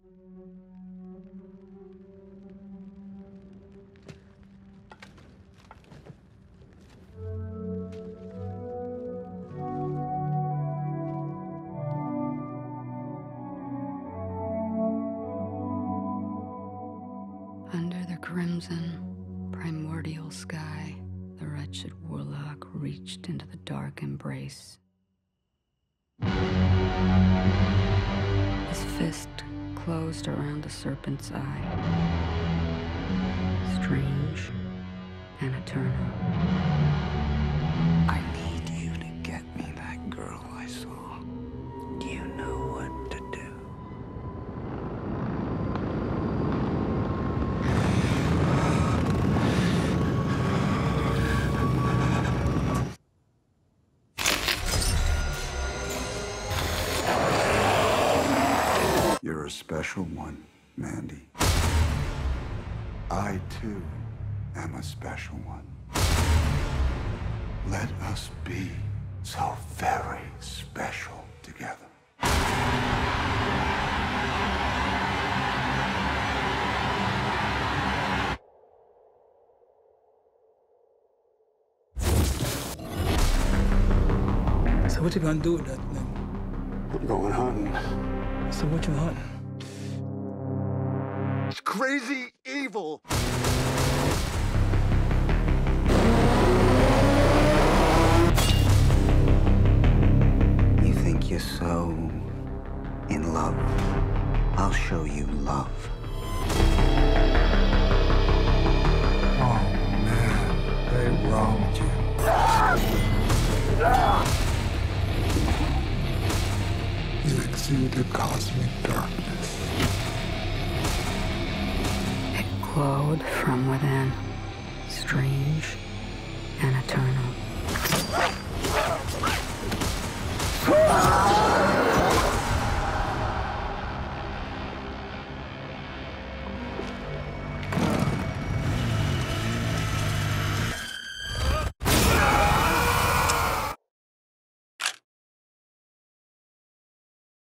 Under the crimson, primordial sky, the wretched warlock reached into the dark embrace. His fist closed around the serpent's eye. Strange and eternal. I need you to get me that girl I saw. Do you know what to do? You're a special one, Mandy. I, too, am a special one. Let us be so very special together. So what you gonna do with that thing? I'm going hunting. So what you hunting? It's crazy evil. You think you're so in love? I'll show you love. Oh, man, they wronged you. You exude the cosmic darkness. It glowed from within, strange and eternal.